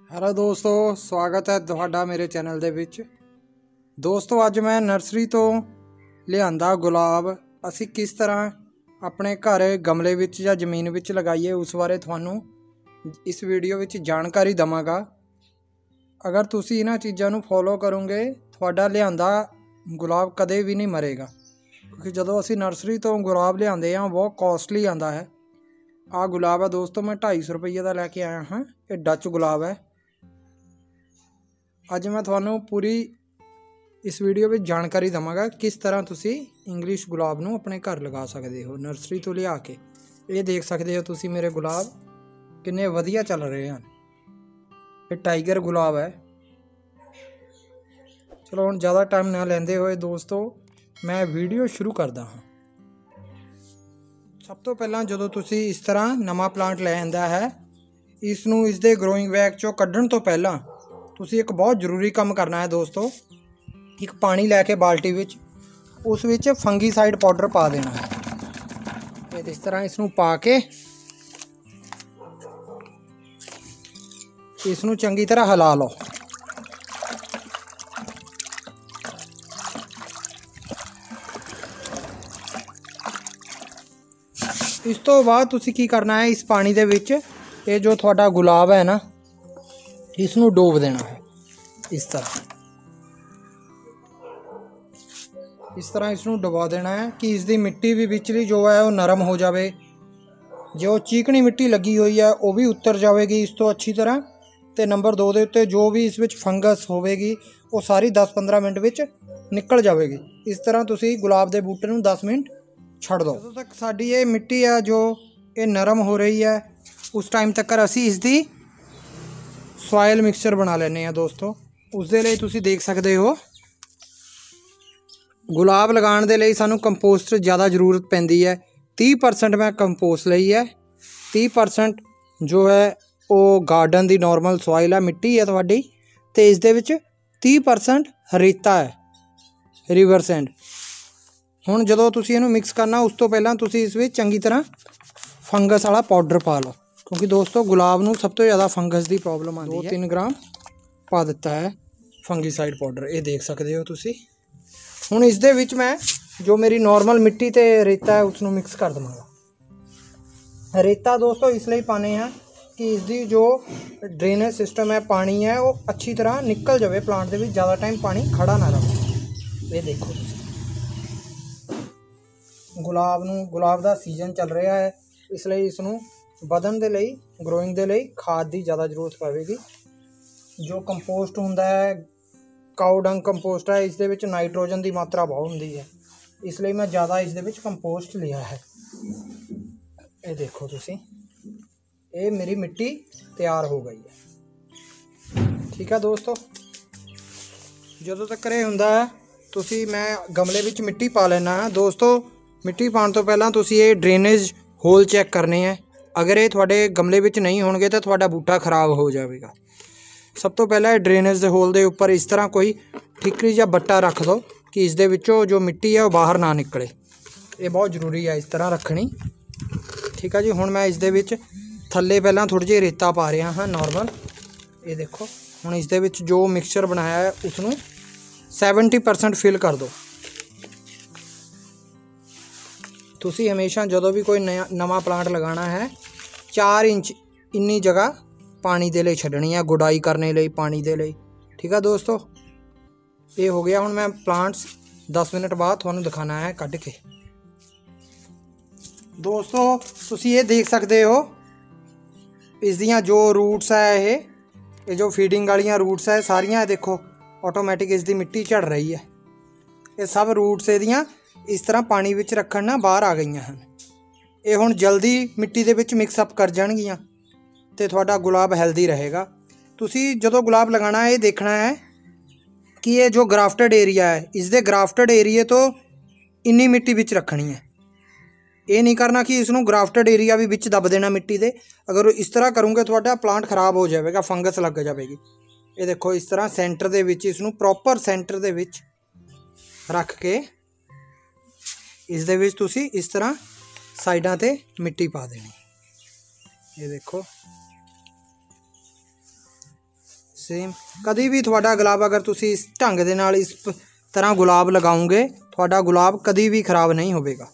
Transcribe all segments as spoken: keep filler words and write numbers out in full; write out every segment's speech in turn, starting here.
Hello ਦੋਸਤੋ, ਸਵਾਗਤ ਹੈ ਤੁਹਾਡਾ ਮੇਰੇ ਚੈਨਲ ਦੇ ਵਿੱਚ। ਦੋਸਤੋ, ਅੱਜ ਮੈਂ ਨਰਸਰੀ ਤੋਂ ਲਿਆਂਦਾ ਗੁਲਾਬ ਅਸੀਂ ਕਿਸ ਤਰ੍ਹਾਂ ਆਪਣੇ ਘਰ ਗਮਲੇ ਵਿੱਚ ਜਾਂ ਜ਼ਮੀਨ ਵਿੱਚ ਲਗਾਈਏ, ਉਸ ਬਾਰੇ ਤੁਹਾਨੂੰ ਇਸ ਵੀਡੀਓ ਵਿੱਚ ਜਾਣਕਾਰੀ ਦਵਾਂਗਾ। ਅਗਰ ਤੁਸੀਂ ਇਹਨਾਂ ਚੀਜ਼ਾਂ ਨੂੰ ਫੋਲੋ ਕਰੋਗੇ, ਤੁਹਾਡਾ ਲਿਆਂਦਾ ਗੁਲਾਬ ਕਦੇ ਵੀ ਨਹੀਂ ਮਰੇਗਾ। ਕਿਉਂਕਿ ਜਦੋਂ ਅਸੀਂ ਨਰਸਰੀ ਤੋਂ ਗੁਲਾਬ ਲਿਆਂਦੇ ਹਾਂ ਬਹੁਤ ਕੋਸਟਲੀ ਆਉਂਦਾ ਹੈ। ਆਹ ਗੁਲਾਬ ਹੈ ਦੋਸਤੋ, ਮੈਂ ਢਾਈ ਸੌ ਰੁਪਈਏ ਦਾ ਲੈ ਕੇ ਆਇਆ ਹਾਂ। ਇਹ ਡੱਚ ਗੁਲਾਬ ਹੈ। ਅੱਜ मैं ਤੁਹਾਨੂੰ पूरी इस वीडियो में जानकारी देवांगा किस तरह तुसी इंग्लिश गुलाब नूं अपने घर लगा सकते हो नर्सरी तो लिया के। ये देख सकते हो तुसी मेरे गुलाब किन्ने वधिया चल रहे हैं। ये टाइगर गुलाब है। चलो हुण ज़्यादा टाइम ना लेंदे होए दोस्तों, मैं वीडियो शुरू करदा हाँ। सब तो पहला जदों तुसी इस तरह नवा प्लांट लै आंदा है, इसनूं इसदे ग्रोइंग बैग चों कड्ढण तो पहला तुसी एक बहुत जरूरी काम करना है दोस्तों। एक पानी लैके बाल्टी विच उस विच फंगीसाइड पाउडर पा देना है। इस तरह इसनूं पा के इसनूं चंगी तरह हिला लो। इस तो बाद तुसी की करना है, इस पानी दे विच ये जो तुहाडा गुलाब है ना, इसनूं डोब देना है। इस तरह इस तरह इसनूं डुबा देना है कि इसकी मिट्टी भी विचली जो है वो नरम हो जाए। जो चीकनी मिट्टी लगी हुई है वो भी उतर जाएगी इस तो अच्छी तरह। तो नंबर दो के उत्ते जो भी इस विच फंगस होगी वो सारी दस पंद्रह मिनट विच निकल जाएगी। इस तरह तुसी गुलाब के बूटे नूं दस मिनट छड़ दो। जदों तक साडी ये मिट्टी है जो ये नरम हो रही है, उस टाइम तक असी इसकी सॉयल मिक्सचर बना लेने हैं दोस्तों। उस दे लई तुसी देख सकते हो, गुलाब लगाने के लिए सानू कंपोस्ट ज़्यादा जरूरत पैंदी है। तीह परसेंट मैं कंपोस्ट लई है, तीह परसेंट जो है वो गार्डन की नॉर्मल सॉइल है, मिट्टी है तुहाडी, ते इस दे विच तीह परसेंट रेता है, रिवर सैंड। हुण जदों तुसी इहनूं मिक्स करना, उस तो पहलां तुसी इस विच चंगी तरह फंगस वाला पाउडर पा लो। क्योंकि दोस्तों गुलाब नूं सब तो ज़्यादा फंगस की प्रॉब्लम आती है। दो तीन ग्राम पा दिता है फंगीसाइड पाउडर, ये देख सकते हो तुसी। हुण इस दे विच मैं जो मेरी नॉर्मल मिट्टी ते रेता है उसनूं मिक्स कर देवांगा। रेता दोस्तों इसलिए पाने हैं कि इसकी जो ड्रेनेज सिस्टम है, पानी है वो अच्छी तरह निकल जाए प्लांट के, ज़्यादा टाइम पानी खड़ा ना रहे। ये देखो गुलाब नूं गुलाब का सीजन चल रहा है, इसलिए इसनूं ਵਧਣ ਦੇ ਲਈ, ग्रोइंग ਦੇ ਲਈ खाद की ज़्यादा जरूरत पवेगी। जो कंपोस्ट हुंदा है, काऊ डंग कंपोस्ट है, इस दे विच नाइट्रोजन की मात्रा बहुत हुंदी है, इसलिए मैं ज़्यादा इस दे विच कंपोस्ट लिया है। ये देखो तुसी, ये मेरी मिट्टी तैयार हो गई है। ठीक है दोस्तों, जदों तक ये हुंदा है तुसी मैं गमले विच मिट्टी पा लेना है। दोस्तों मिट्टी पाने तो पहला तुसी ये ड्रेनेज होल चैक करने हैं। अगर ये थोड़े गमले विच नहीं होणगे तो थोड़ा बूटा खराब हो जाएगा। सब तो पहला ड्रेनेज दे होल दे उपर इस तरह कोई ठिकरी या बट्टा रख दो कि इस दे विचों जो मिट्टी है वो बाहर ना निकले। ये बहुत जरूरी है इस तरह रखनी। ठीक है जी, हुण मैं इस दे विच थल्ले पहला थोड़ी जी रेता पा रहा हाँ नॉर्मल। ये देखो हुण इस दे विच जो मिक्सचर बनाया है उसनूं सैवनटी परसेंट फिल कर दो। तुसी हमेशा जदों भी कोई नया नवा प्लांट लगाना है, चार इंच इन्नी जगह पानी दे लई छड्डनी है, गुडाई करने लई, पानी दे लई। ठीक है दोस्तों, ये हो गया। हुण मैं प्लांट्स दस मिनट बाद तुहानूं दिखाना है कढ़ के। दोस्तों तुसी ये देख सकते हो, इसदियां जो रूट्स है, ये ये जो फीडिंग वालियां रूट्स है सारियां, देखो ऑटोमैटिक इसकी मिट्टी झड़ रही है। ये सब रूट्स इहदियां इस तरह पानी विच रखण ना बाहर आ गई हैं। ये हुण जल्दी मिट्टी दे विच मिक्सअप कर जाणगियां ते तुहाडा गुलाब हैल्दी रहेगा। तुसी जदों गुलाब लगाना है, ये देखना है कि ये जो ग्राफ्टेड एरिया है, इस दे ग्राफ्टेड एरिए तो इन्नी मिट्टी विच रखनी है। ये नहीं करना कि इसनूं ग्राफ्टेड एरिया भी विच दब देना मिट्टी दे। अगर इस तरह करोगे तुहाडा प्लांट खराब हो जाएगा, फंगस लग जाएगी। ये देखो इस तरह सेंटर दे विच इसनूं प्रॉपर सेंटर दे विच रख के इस दे विच तुसी इस तरह साइडां ते मिट्टी पा देनी। ये देखो सेम कभी भी थोड़ा गुलाब अगर तुसी इस ढंग दे नाल इस तरह गुलाब लगाओगे थोड़ा गुलाब कभी भी खराब नहीं होगा।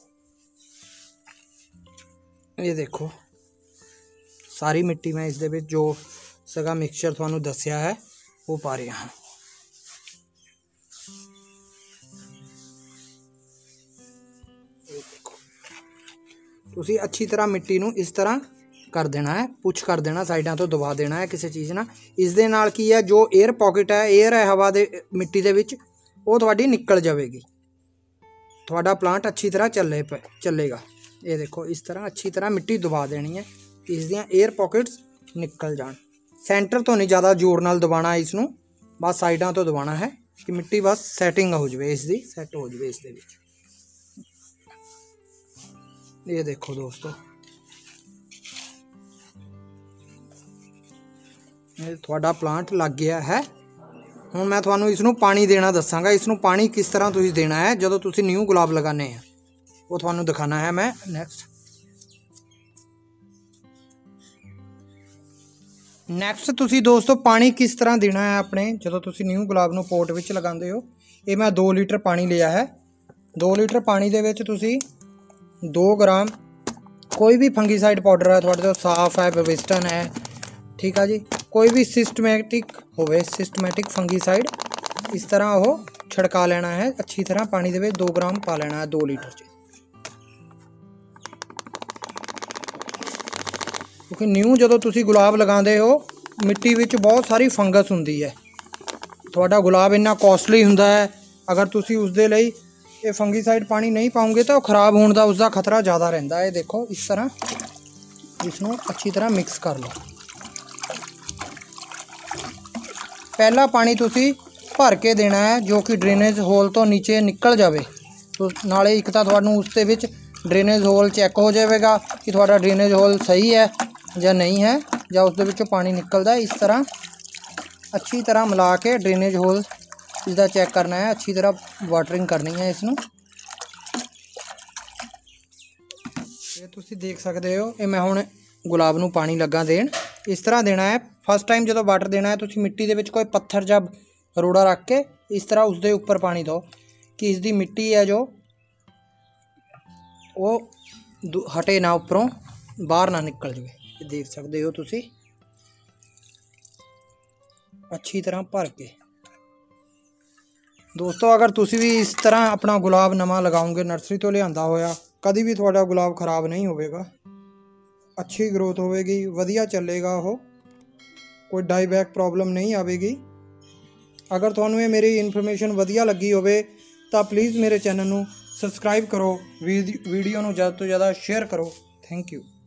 ये देखो सारी मिट्टी मैं इस दे विच जो सगा मिक्सचर थानू दस्या है वो पा रहा हाँ। तुसी अच्छी तरह मिट्टी नू इस तरह कर देना है, पुछ कर देना, साइडों तो दबा देना है किसी चीज़ ना। इस दे नाल की है जो एयर पॉकेट है, एयर है हवा दे मिट्टी दे विच वो थोड़ी निकल जाएगी, थोड़ा प्लांट अच्छी तरह चले चलेगा। ये देखो इस तरह अच्छी तरह मिट्टी दबा देनी है, इस दियां एयर पॉकेट्स निकल जान। सेंटर तो नहीं ज़्यादा जोर नाल दबाना इसनू, बस साइडों तो दबाना है कि मिट्टी बस सैटिंग हो जाए, इसकी सैट हो जाए इस दे विच। ये देखो दोस्तों ये थोड़ा प्लांट लग गया है। हुण मैं तुहानू इसनू पानी देना दसांगा, इसनू पानी किस तरह तुसीं देना है जदों तुसीं न्यू गुलाब लगाने हैं वो तुहानू दिखाना है मैं नैक्सट। नैक्सट तुसीं दोस्तों पानी किस तरह देना है अपने जदों तुसीं न्यू गुलाब नू पोट विच लगांदे हो। ये मैं दो लीटर पानी लिया है, दो लीटर पानी दे विच तुसीं दो ग्राम कोई भी फंगीसाइड पाउडर है थोड़े तो साफ है, बेविस्टन है, ठीक है जी, कोई भी सिस्टमैटिक होवे सिस्टमैटिक फंगीसाइड इस तरह वो छिड़का लेना है अच्छी तरह। पानी दे दो ग्राम पा लेना है दो लीटर च, क्योंकि न्यू जो तुसी गुलाब लगाते हो मिट्टी विच बहुत सारी फंगस हुंदी है, थोड़ा गुलाब इन्ना कॉस्टली हुंदा है, अगर तुसी उस दे लई ये फंगीसाइड पानी नहीं पाओगे तो खराब होने का उसका खतरा ज़्यादा रहता है। देखो इस तरह इसनों अच्छी तरह मिक्स कर लो। पहला पानी तुसी भर के देना है जो कि ड्रेनेज होल तो नीचे निकल जाए, तो नाले एक तो तुहानू उस दे विच ड्रेनेज होल चैक हो जाएगा कि थोड़ा ड्रेनेज होल सही है या नहीं है, या उस दे विचों पानी निकलता है। इस तरह अच्छी तरह मिला के ड्रेनेज होल इसका चैक करना है, अच्छी तरह वाटरिंग करनी है इसनू। ये तुसी देख सकते हो ये मैं हुण गुलाब नू पानी लगा देन, इस तरह देना है। फर्स्ट टाइम जो वाटर देना है तुसी मिट्टी दे विच कोई पत्थर या रोड़ा रख के इस तरह उसके उपर पानी दो कि इसकी मिट्टी है जो वो हटे ना, उपरों बाहर ना निकल जाए। ये देख सकते हो तुसी अच्छी तरह भर के। दोस्तों अगर तुसी भी इस तरह अपना गुलाब नवा लगाओगे नर्सरी तो लियांदा होया कभी भी थोड़ा गुलाब खराब नहीं होगा, अच्छी ग्रोथ होगी, वधिया चलेगा, वो कोई डाई बैक प्रॉब्लम नहीं आएगी। अगर तुहानू ये मेरी इन्फॉर्मेशन वधिया लगी होवे तो प्लीज़ मेरे चैनल नू सबसक्राइब करो, वीडियो नू ज़्यादा तो ज़्यादा शेयर करो। Thank you.